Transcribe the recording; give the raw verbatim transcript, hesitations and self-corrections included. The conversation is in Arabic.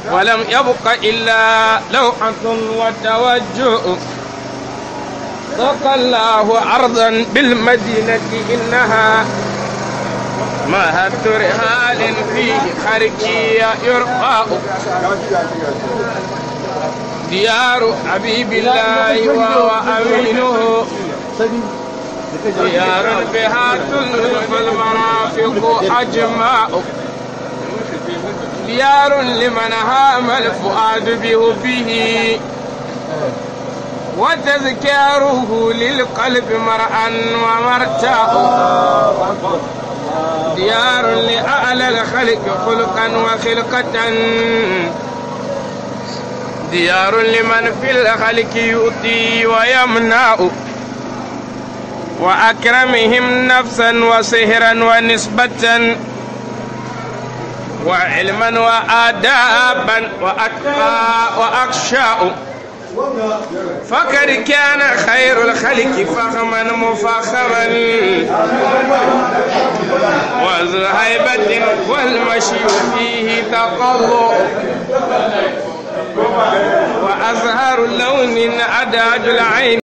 ولم يبق إلا لوحة وتوجه ضاق الله عرضا بالمدينة إنها مهد رحال فيه خركية يرقى ديار حبيب الله وهو أمينه ديار بها تلف المرافق أجماء ديار لمن هام الفؤاد بهبه وتذكاره للقلب مرءا ومرتاء ديار لأعلى الخلق خلقا وخلقة ديار لمن في الخلق يؤتي ويمنع وأكرمهم نفسا وسهرا ونسبة وعلما وآدابا وأتقى وأخشاء فقد كان خير الخلق فخما مفخما وذو هيبة والمشي فيه تقضى وأزهر لون أداج العين